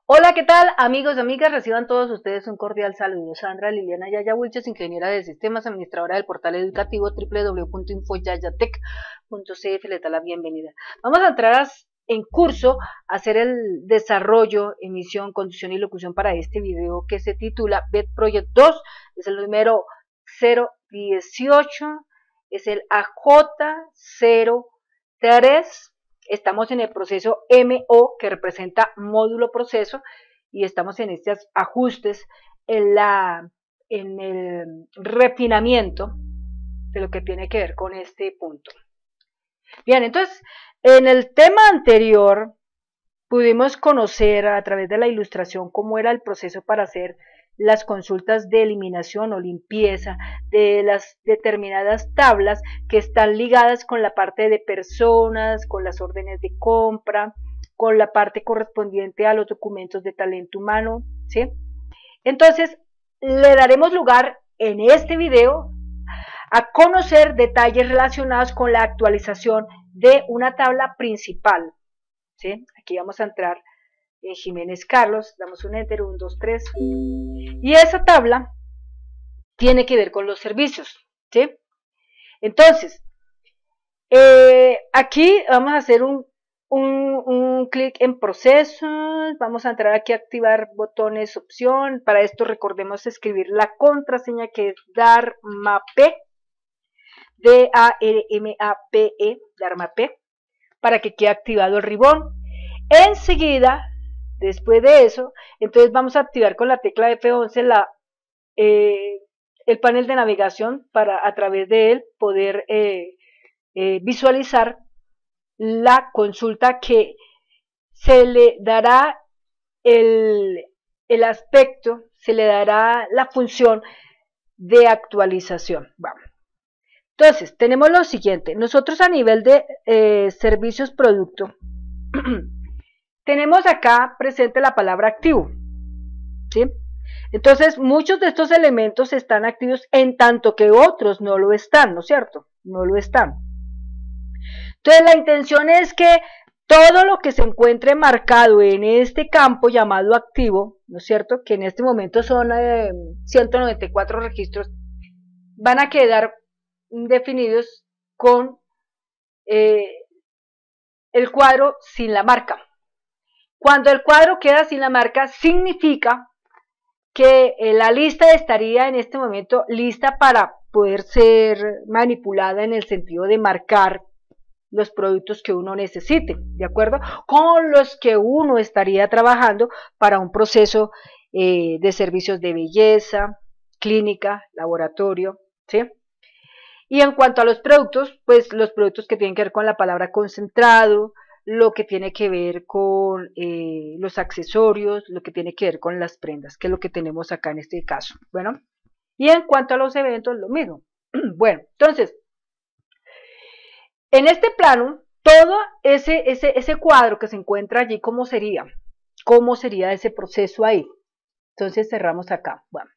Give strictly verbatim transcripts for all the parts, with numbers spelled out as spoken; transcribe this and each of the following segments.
Hola, ¿qué tal, amigos, amigas? Reciban todos ustedes un cordial saludo. Sandra Liliana Yaya Wilches, ingeniera de sistemas, administradora del portal educativo doble u doble u doble u punto infoyayatec punto c f, le da la bienvenida. Vamos a entrar a, en curso a hacer el desarrollo, emisión, conducción y locución para este video que se titula B E T Project dos, es el número cero dieciocho, es el A J cero tres. Estamos en el proceso M O, que representa módulo proceso, y estamos en estos ajustes, en, la, en el refinamiento de lo que tiene que ver con este punto. Bien, entonces, en el tema anterior pudimos conocer a través de la ilustración cómo era el proceso para hacer las consultas de eliminación o limpieza de las determinadas tablas que están ligadas con la parte de personas, con las órdenes de compra, con la parte correspondiente a los documentos de talento humano, ¿sí? Entonces, le daremos lugar en este video a conocer detalles relacionados con la actualización de una tabla principal, ¿sí? Aquí vamos a entrar en Jiménez Carlos, damos un enter, uno, dos, tres, y esa tabla tiene que ver con los servicios, ¿sí? Entonces, eh, aquí vamos a hacer un, un, un clic en procesos, vamos a entrar aquí a activar botones, opción. Para esto recordemos escribir la contraseña, que es DARMAP, D A R M A P E, DARMAP, para que quede activado el ribón. Enseguida, después de eso, entonces vamos a activar con la tecla F once la, eh, el panel de navegación para a través de él poder eh, eh, visualizar la consulta, que se le dará el, el aspecto, se le dará la función de actualización. Vamos. Entonces, tenemos lo siguiente. Nosotros a nivel de eh, servicios producto, tenemos acá presente la palabra activo, ¿sí? Entonces, muchos de estos elementos están activos en tanto que otros no lo están, ¿no es cierto? No lo están. Entonces, la intención es que todo lo que se encuentre marcado en este campo llamado activo, ¿no es cierto? Que en este momento son eh, ciento noventa y cuatro registros, van a quedar definidos con eh, el cuadro sin la marca. Cuando el cuadro queda sin la marca, significa que eh, la lista estaría en este momento lista para poder ser manipulada en el sentido de marcar los productos que uno necesite, ¿de acuerdo? Con los que uno estaría trabajando para un proceso eh, de servicios de belleza, clínica, laboratorio, ¿sí? Y en cuanto a los productos, pues los productos que tienen que ver con la palabra concentrado, lo que tiene que ver con eh, los accesorios, lo que tiene que ver con las prendas, que es lo que tenemos acá en este caso. Bueno, y en cuanto a los eventos, lo mismo. Bueno, entonces, en este plano, todo ese, ese, ese cuadro que se encuentra allí, ¿cómo sería? ¿Cómo sería ese proceso ahí? Entonces cerramos acá. Bueno.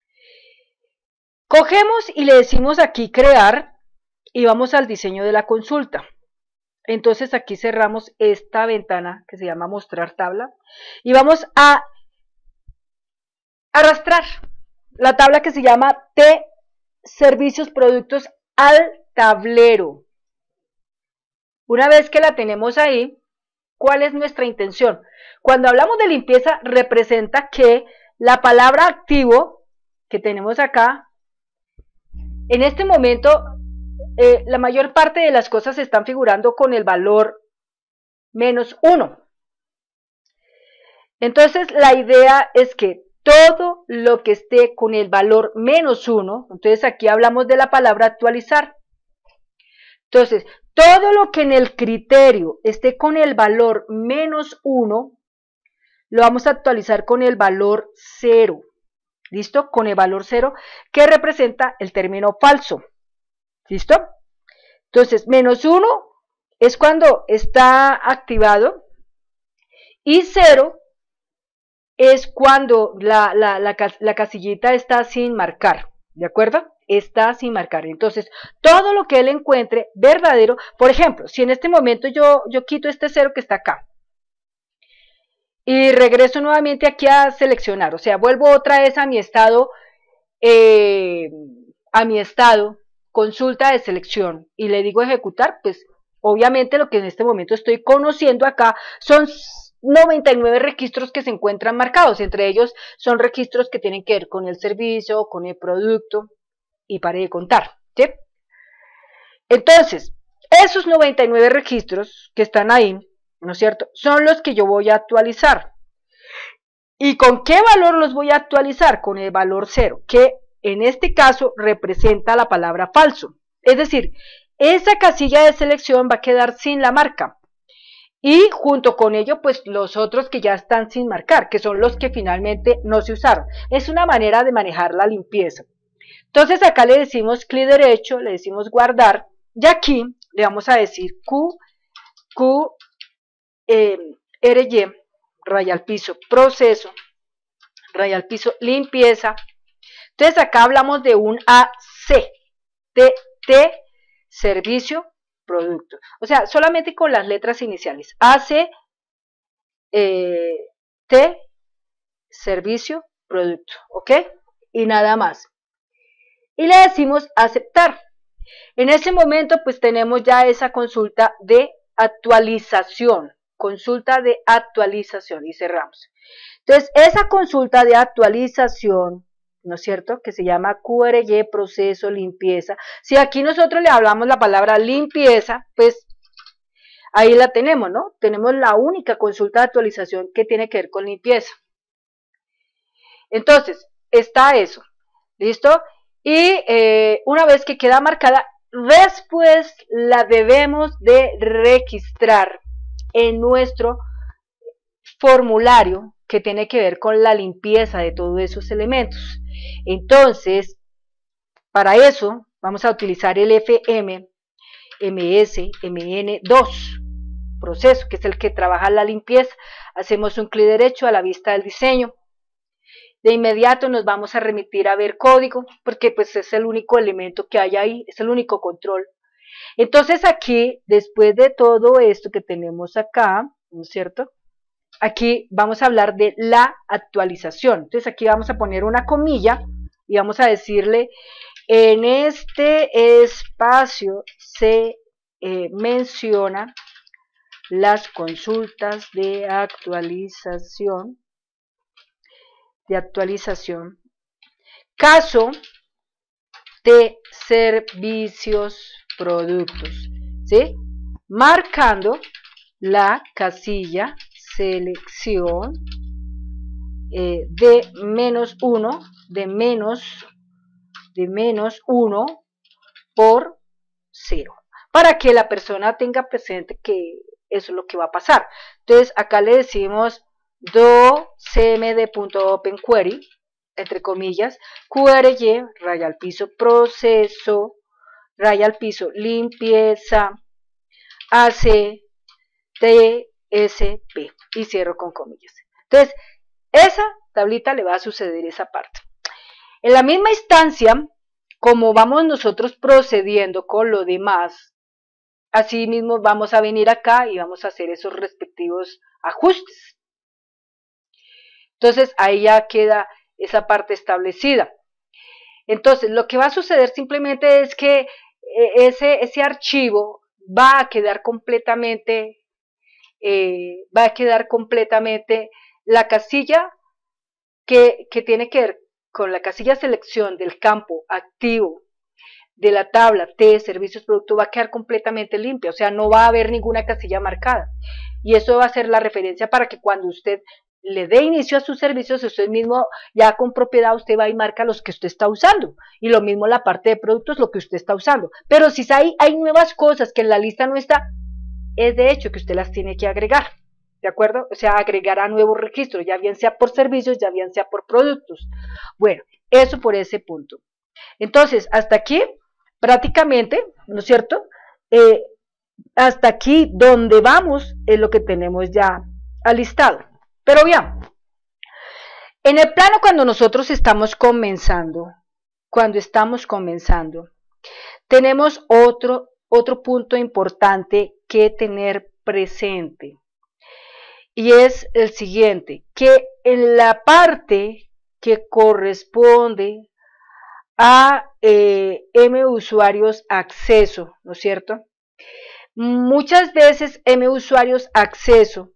Cogemos y le decimos aquí crear y vamos al diseño de la consulta. Entonces aquí cerramos esta ventana que se llama mostrar tabla y vamos a arrastrar la tabla que se llama T servicios productos al tablero. Una vez que la tenemos ahí, ¿cuál es nuestra intención? Cuando hablamos de limpieza, representa que la palabra activo que tenemos acá, en este momento, eh, la mayor parte de las cosas están figurando con el valor menos uno. Entonces, la idea es que todo lo que esté con el valor menos uno, entonces aquí hablamos de la palabra actualizar. Entonces, todo lo que en el criterio esté con el valor menos uno, lo vamos a actualizar con el valor cero. ¿Listo? Con el valor cero, que representa el término falso. ¿Listo? Entonces, menos uno es cuando está activado y cero es cuando la, la, la, la casillita está sin marcar. ¿De acuerdo? Está sin marcar. Entonces, todo lo que él encuentre verdadero, por ejemplo, si en este momento yo, yo quito este cero que está acá y regreso nuevamente aquí a seleccionar, o sea, vuelvo otra vez a mi estado, eh, a mi estado, consulta de selección, y le digo ejecutar, pues obviamente lo que en este momento estoy conociendo acá son noventa y nueve registros que se encuentran marcados, entre ellos son registros que tienen que ver con el servicio, con el producto, y paré de contar, ¿sí? Entonces, esos noventa y nueve registros que están ahí, ¿no es cierto?, son los que yo voy a actualizar. ¿Y con qué valor los voy a actualizar? Con el valor cero, que en este caso representa la palabra falso. Es decir, esa casilla de selección va a quedar sin la marca. Y junto con ello, pues los otros que ya están sin marcar, que son los que finalmente no se usaron. Es una manera de manejar la limpieza. Entonces acá le decimos clic derecho, le decimos guardar, y aquí le vamos a decir Q, Q, eh, R Y, raya al piso, proceso, raya al piso, limpieza. Entonces acá hablamos de un A C, de, de servicio, producto. O sea, solamente con las letras iniciales. A C, eh, T, servicio, producto. ¿Ok? Y nada más. Y le decimos aceptar. En ese momento, pues tenemos ya esa consulta de actualización. Consulta de actualización. Y cerramos. Entonces, esa consulta de actualización, ¿no es cierto?, que se llama Q R Y, proceso, limpieza. Si aquí nosotros le hablamos la palabra limpieza, pues ahí la tenemos, ¿no? Tenemos la única consulta de actualización que tiene que ver con limpieza. Entonces, está eso, ¿listo? Y eh, una vez que queda marcada, después la debemos de registrar en nuestro formulario que tiene que ver con la limpieza de todos esos elementos. Entonces, para eso vamos a utilizar el F M, M S, M N dos, proceso, que es el que trabaja la limpieza. Hacemos un clic derecho a la vista del diseño. De inmediato nos vamos a remitir a ver código, porque pues es el único elemento que hay ahí, es el único control. Entonces aquí, después de todo esto que tenemos acá, ¿no es cierto?, aquí vamos a hablar de la actualización. Entonces aquí vamos a poner una comilla y vamos a decirle, en este espacio se eh, menciona las consultas de actualización, de actualización, caso de servicios, productos, ¿sí? Marcando la casilla selección eh, de menos uno, de menos, de menos uno por cero, para que la persona tenga presente que eso es lo que va a pasar. Entonces acá le decimos docmd.openQuery, entre comillas, Q R Y, raya al piso, proceso, raya al piso, limpieza, A C, T, S, P, y cierro con comillas. Entonces, esa tablita le va a suceder esa parte. En la misma instancia, como vamos nosotros procediendo con lo demás, así mismo vamos a venir acá y vamos a hacer esos respectivos ajustes. Entonces, ahí ya queda esa parte establecida. Entonces, lo que va a suceder simplemente es que ese, ese archivo va a quedar completamente, eh, va a quedar completamente la casilla que, que tiene que ver con la casilla selección del campo activo de la tabla T, servicios, producto, va a quedar completamente limpia, o sea, no va a haber ninguna casilla marcada. Y eso va a ser la referencia para que cuando usted le dé inicio a sus servicios, usted mismo ya con propiedad usted va y marca los que usted está usando, y lo mismo la parte de productos, lo que usted está usando. Pero si hay, hay nuevas cosas que en la lista no está, es de hecho que usted las tiene que agregar, ¿de acuerdo? O sea, agregar a nuevos registros, ya bien sea por servicios, ya bien sea por productos. Bueno, eso por ese punto. Entonces, hasta aquí, prácticamente, ¿no es cierto? Eh, hasta aquí donde vamos es lo que tenemos ya alistado. Pero bien, en el plano cuando nosotros estamos comenzando, cuando estamos comenzando, tenemos otro, otro punto importante que tener presente. y es el siguiente, que en la parte que corresponde a eh, M usuarios acceso, ¿no es cierto? Muchas veces M usuarios acceso,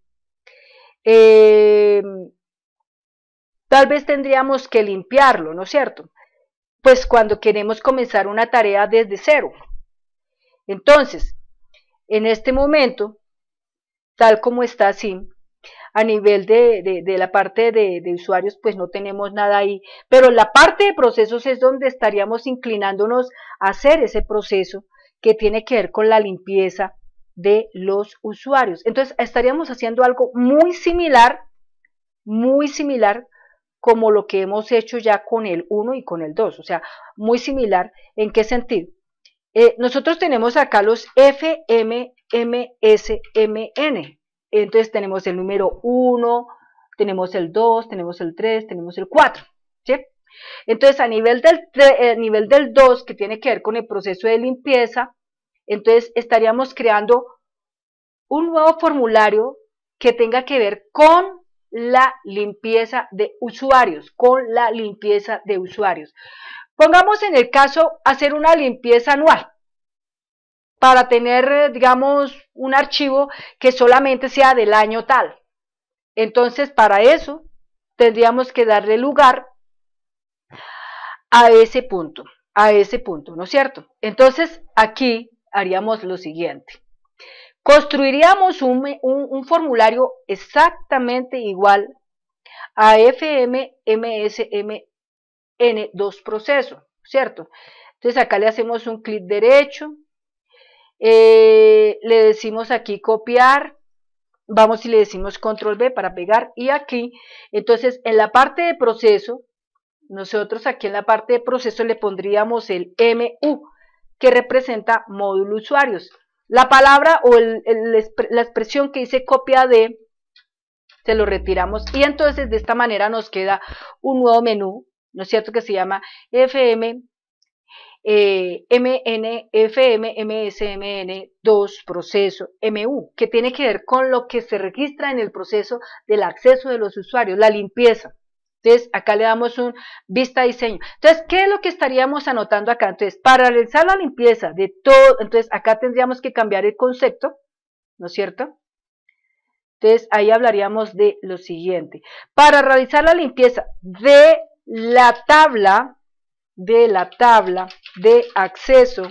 eh, tal vez tendríamos que limpiarlo, ¿no es cierto? Pues cuando queremos comenzar una tarea desde cero. Entonces, en este momento, tal como está así, a nivel de, de, de la parte de, de usuarios, pues no tenemos nada ahí, pero la parte de procesos es donde estaríamos inclinándonos a hacer ese proceso que tiene que ver con la limpieza de los usuarios. Entonces estaríamos haciendo algo muy similar, muy similar como lo que hemos hecho ya con el uno y con el dos, o sea, muy similar. ¿En qué sentido? Eh, nosotros tenemos acá los F M M S M N, entonces tenemos el número uno, tenemos el dos, tenemos el tres, tenemos el cuatro, ¿sí? Entonces a nivel del, a nivel del dos, que tiene que ver con el proceso de limpieza, entonces estaríamos creando un nuevo formulario que tenga que ver con la limpieza de usuarios, con la limpieza de usuarios. Pongamos en el caso hacer una limpieza anual, para tener, digamos, un archivo que solamente sea del año tal. Entonces, para eso, tendríamos que darle lugar a ese punto, a ese punto, ¿no es cierto? Entonces, aquí haríamos lo siguiente. Construiríamos un, un, un formulario exactamente igual a F M M S M N dos proceso, ¿cierto? Entonces, acá le hacemos un clic derecho, Eh, le decimos aquí copiar, vamos y le decimos control B para pegar, y aquí, entonces en la parte de proceso, nosotros aquí en la parte de proceso le pondríamos el M U, que representa módulo usuarios. La palabra o el, el, la expresión que dice copia de, se lo retiramos, y entonces de esta manera nos queda un nuevo menú, ¿no es cierto?, que se llama F M Eh, M N, F M M S M N dos proceso M U, que tiene que ver con lo que se registra en el proceso del acceso de los usuarios, la limpieza. Entonces acá le damos un vista diseño. Entonces, ¿qué es lo que estaríamos anotando acá? Entonces, para realizar la limpieza de todo, entonces acá tendríamos que cambiar el concepto, ¿no es cierto? Entonces ahí hablaríamos de lo siguiente: para realizar la limpieza de la tabla de la tabla de acceso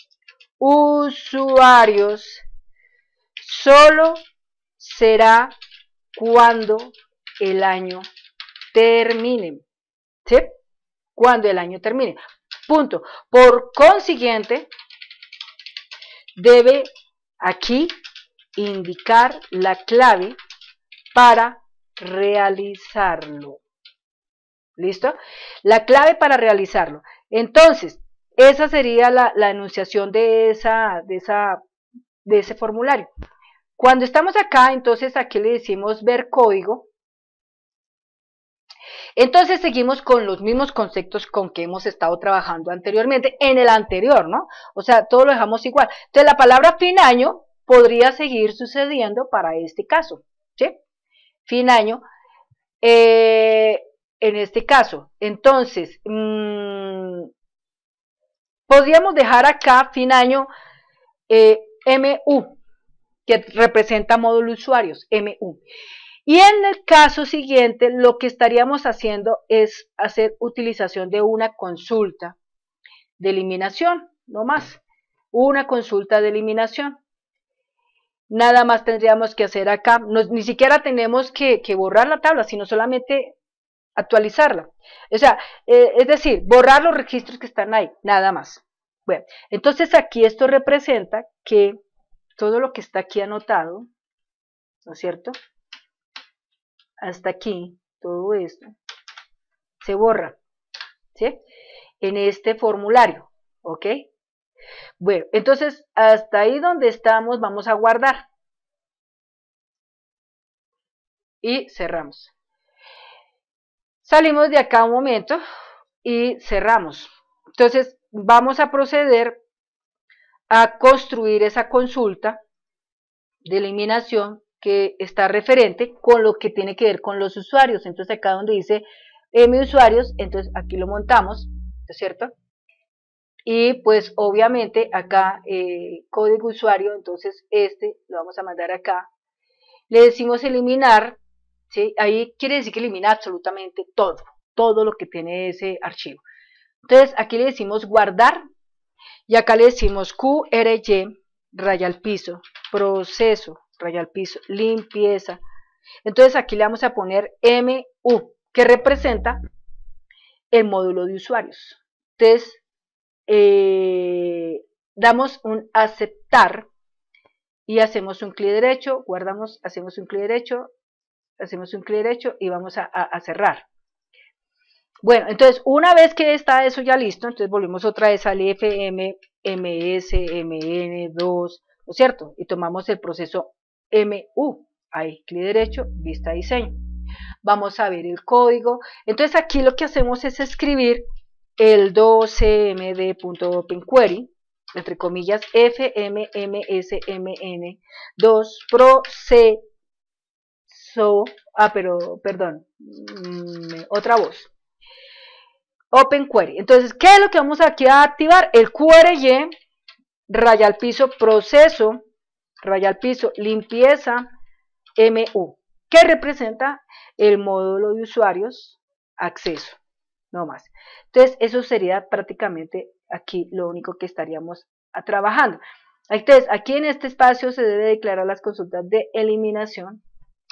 usuarios, solo será cuando el año termine, ¿sí? Cuando el año termine, punto. Por consiguiente, debe aquí indicar la clave para realizarlo. ¿Listo? La clave para realizarlo. Entonces, esa sería la, la enunciación de, esa, de, esa, de ese formulario. Cuando estamos acá, entonces aquí le decimos ver código. Entonces seguimos con los mismos conceptos con que hemos estado trabajando anteriormente, en el anterior, ¿no? O sea, todo lo dejamos igual. Entonces la palabra fin año podría seguir sucediendo para este caso, ¿sí? Fin año. Eh, en este caso, entonces, mmm, podríamos dejar acá fin año eh, M U, que representa módulo usuarios, M U. Y en el caso siguiente, lo que estaríamos haciendo es hacer utilización de una consulta de eliminación, no más, una consulta de eliminación. Nada más tendríamos que hacer acá, no, ni siquiera tenemos que, que borrar la tabla, sino solamente actualizarla. O sea, eh, es decir, borrar los registros que están ahí, nada más. Bueno, entonces aquí esto representa que todo lo que está aquí anotado, ¿no es cierto?, hasta aquí, todo esto, se borra, ¿sí?, en este formulario, ¿ok? Bueno, entonces hasta ahí donde estamos vamos a guardar. Y cerramos. Salimos de acá un momento y cerramos. Entonces vamos a proceder a construir esa consulta de eliminación que está referente con lo que tiene que ver con los usuarios. Entonces acá donde dice M usuarios, entonces aquí lo montamos, ¿no es cierto? Y pues obviamente acá eh, código usuario, entonces este lo vamos a mandar acá. Le decimos eliminar, ¿sí? Ahí quiere decir que elimina absolutamente todo, todo lo que tiene ese archivo. Entonces aquí le decimos guardar y acá le decimos Q R Y, raya al piso, proceso, raya al piso, limpieza. Entonces aquí le vamos a poner M U, que representa el módulo de usuarios. Entonces eh, damos un aceptar y hacemos un clic derecho, guardamos, hacemos un clic derecho, hacemos un clic derecho y vamos a, a, a cerrar. Bueno, entonces una vez que está eso ya listo, entonces volvemos otra vez al F M, M S, M N dos, ¿no es cierto? Y tomamos el proceso M U, ahí, clic derecho, vista diseño. Vamos a ver el código. Entonces aquí lo que hacemos es escribir el doce M D punto open query, entre comillas, F M M S M N dos proceso, ah, pero, perdón, mmm, otra voz. Open Query. Entonces, ¿qué es lo que vamos aquí a activar? El Q R Y, raya al piso, proceso, raya al piso, limpieza, M U, que representa el módulo de usuarios, acceso, no más. Entonces, eso sería prácticamente aquí lo único que estaríamos trabajando. Entonces, aquí en este espacio se debe declarar las consultas de eliminación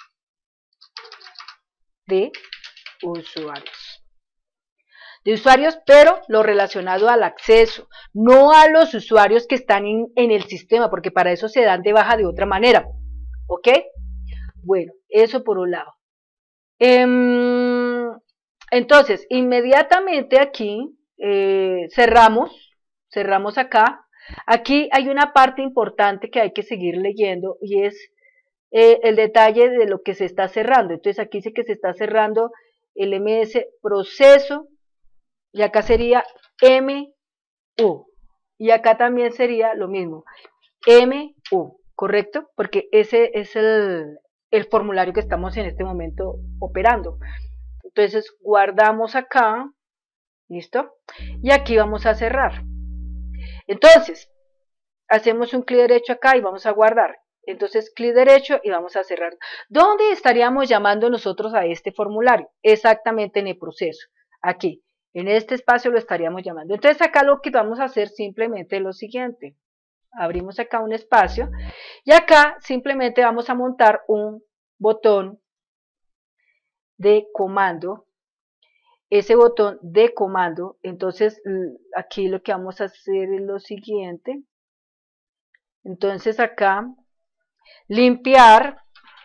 de usuarios. De usuarios, pero lo relacionado al acceso, no a los usuarios que están en, en el sistema, porque para eso se dan de baja de otra manera, ¿ok? Bueno, eso por un lado. Eh, entonces, inmediatamente aquí eh, cerramos, cerramos acá. Aquí hay una parte importante que hay que seguir leyendo y es eh, el detalle de lo que se está cerrando. Entonces aquí dice que se está cerrando el M S proceso, y acá sería M U, y acá también sería lo mismo, M U, ¿correcto? Porque ese es el, el formulario que estamos en este momento operando. Entonces guardamos acá, ¿listo? Y aquí vamos a cerrar. Entonces, hacemos un clic derecho acá y vamos a guardar. Entonces, clic derecho y vamos a cerrar. ¿Dónde estaríamos llamando nosotros a este formulario? Exactamente en el proceso, aquí. En este espacio lo estaríamos llamando. Entonces acá lo que vamos a hacer simplemente es lo siguiente. Abrimos acá un espacio y acá simplemente vamos a montar un botón de comando. Ese botón de comando, entonces aquí lo que vamos a hacer es lo siguiente. Entonces acá, limpiar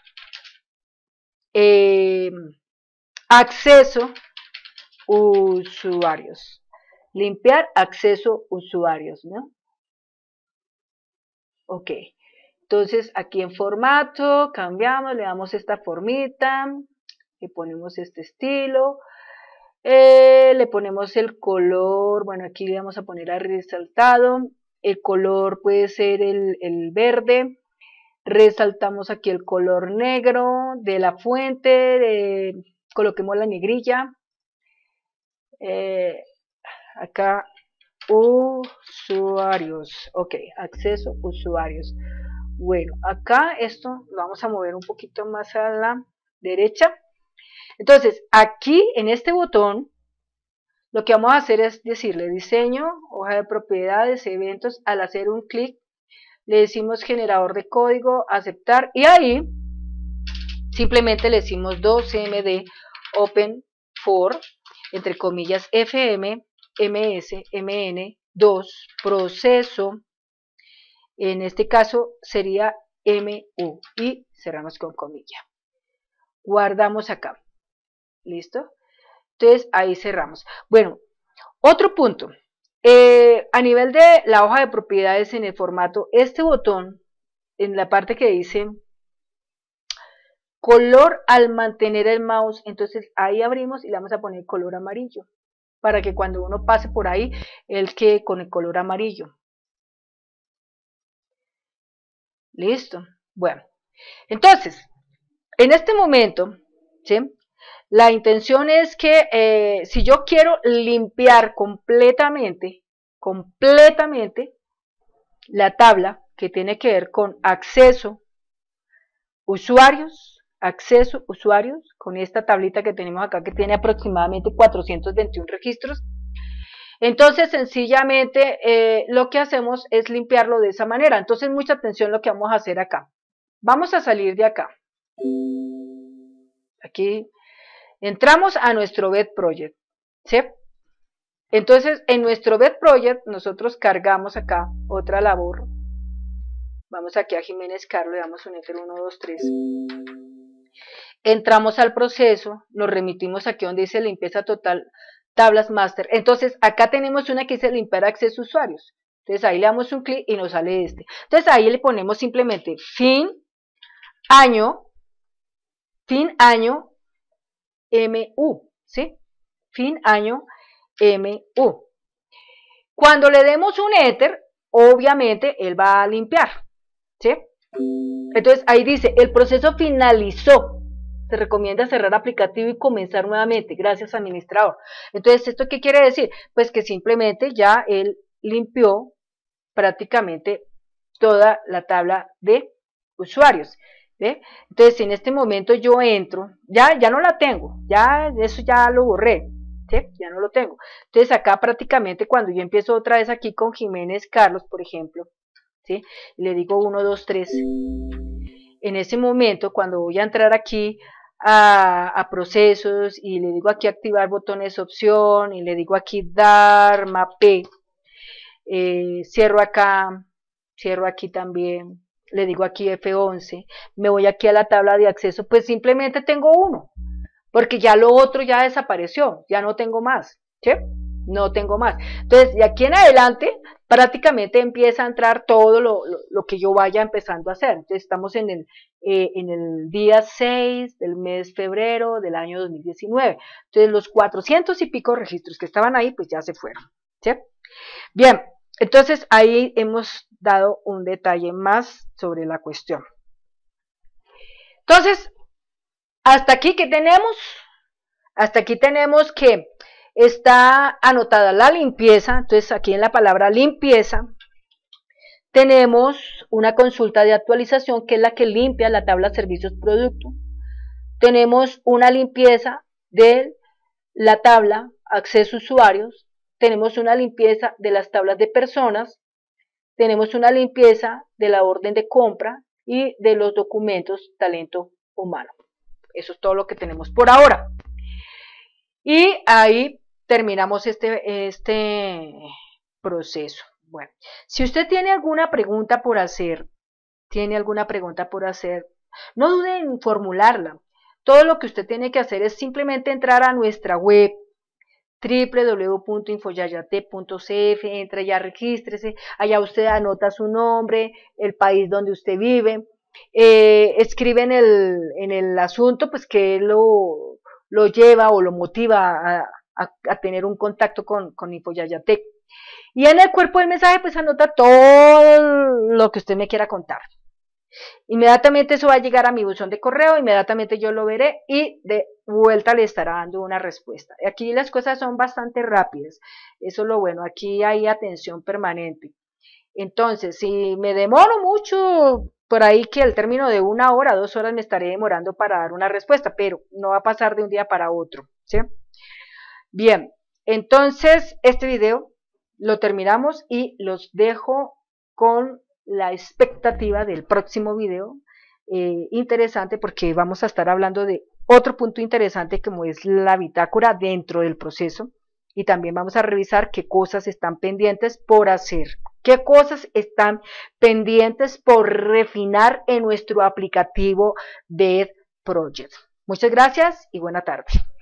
eh, acceso usuarios, limpiar acceso usuarios, ¿no? Ok, entonces aquí en formato, cambiamos, le damos esta formita, le ponemos este estilo, eh, le ponemos el color, bueno aquí le vamos a poner a resaltado, el color puede ser el, el verde, resaltamos aquí el color negro de la fuente, de, coloquemos la negrilla, Eh, acá usuarios, ok, acceso usuarios. Bueno, acá esto lo vamos a mover un poquito más a la derecha. Entonces, aquí en este botón, lo que vamos a hacer es decirle diseño, hoja de propiedades, eventos. Al hacer un clic, le decimos generador de código, aceptar, y ahí simplemente le decimos dos M D open for, entre comillas, F M, M S, M N, dos, proceso, en este caso sería M U, y cerramos con comilla. Guardamos acá, ¿listo? Entonces ahí cerramos. Bueno, otro punto, eh, a nivel de la hoja de propiedades en el formato, este botón, en la parte que dice color al mantener el mouse, entonces ahí abrimos y le vamos a poner color amarillo, para que cuando uno pase por ahí, él quede con el color amarillo. Listo. Bueno, Entonces, en este momento, ¿sí?, la intención es que eh, si yo quiero limpiar completamente, completamente la tabla que tiene que ver con acceso, usuarios, acceso, usuarios, con esta tablita que tenemos acá que tiene aproximadamente cuatrocientos veintiún registros, entonces sencillamente eh, lo que hacemos es limpiarlo de esa manera. Entonces mucha atención lo que vamos a hacer acá. Vamos a salir de acá. Aquí entramos a nuestro Bed Project, ¿sí? Entonces en nuestro Bed Project nosotros cargamos acá otra labor. Vamos aquí a Jiménez Carlos, le damos un enter uno, dos, tres. Entramos al proceso, nos remitimos aquí donde dice limpieza total, tablas master. Entonces acá tenemos una que dice limpiar acceso a usuarios. Entonces ahí le damos un clic y nos sale este. Entonces ahí le ponemos simplemente fin, año, fin, año, M U, ¿sí? Fin, año, M U. Cuando le demos un enter, obviamente él va a limpiar, ¿sí? Entonces ahí dice, el proceso finalizó. Se recomienda cerrar aplicativo y comenzar nuevamente. Gracias, administrador. Entonces, ¿esto qué quiere decir? Pues que simplemente ya él limpió prácticamente toda la tabla de usuarios. ¿Ve? Entonces, si en este momento yo entro, ya, ya no la tengo, ya eso ya lo borré, ¿sí? Ya no lo tengo. Entonces, acá prácticamente cuando yo empiezo otra vez aquí con Jiménez Carlos, por ejemplo, ¿sí?, y le digo uno, dos, tres, en ese momento, cuando voy a entrar aquí a, a procesos y le digo aquí activar botones opción y le digo aquí dar mape, eh, cierro acá, cierro aquí también, le digo aquí F once, me voy aquí a la tabla de acceso, pues simplemente tengo uno, porque ya lo otro ya desapareció, ya no tengo más, ¿sí? No tengo más. Entonces, de aquí en adelante, prácticamente empieza a entrar todo lo, lo, lo que yo vaya empezando a hacer. Entonces, estamos en el, eh, en el día seis del mes febrero del año dos mil diecinueve. Entonces, los cuatrocientos y pico registros que estaban ahí, pues ya se fueron, ¿sí? Bien, entonces ahí hemos dado un detalle más sobre la cuestión. Entonces, hasta aquí, ¿qué tenemos? Hasta aquí tenemos que está anotada la limpieza. Entonces aquí en la palabra limpieza tenemos una consulta de actualización que es la que limpia la tabla servicios producto. Tenemos una limpieza de la tabla acceso usuarios. Tenemos una limpieza de las tablas de personas. Tenemos una limpieza de la orden de compra y de los documentos talento humano. Eso es todo lo que tenemos por ahora. Y ahí terminamos este, este proceso. Bueno, si usted tiene alguna pregunta por hacer, tiene alguna pregunta por hacer, no dude en formularla. Todo lo que usted tiene que hacer es simplemente entrar a nuestra web doble u doble u doble u punto infoyayatec punto c f, entra ya, regístrese, allá usted anota su nombre, el país donde usted vive, eh, escribe en el, en el asunto pues que lo, lo lleva o lo motiva a, a, a tener un contacto con, con Infoyayatec. Y en el cuerpo del mensaje pues anota todo lo que usted me quiera contar. Inmediatamente eso va a llegar a mi buzón de correo, inmediatamente yo lo veré y de vuelta le estará dando una respuesta. Aquí las cosas son bastante rápidas, eso es lo bueno, aquí hay atención permanente. Entonces, si me demoro mucho, por ahí que al término de una hora, dos horas me estaré demorando para dar una respuesta, pero no va a pasar de un día para otro, ¿sí? Bien, entonces este video lo terminamos y los dejo con la expectativa del próximo video eh, interesante, porque vamos a estar hablando de otro punto interesante como es la bitácora dentro del proceso, y también vamos a revisar qué cosas están pendientes por hacer, qué cosas están pendientes por refinar en nuestro aplicativo Bed Project. Muchas gracias y buena tarde.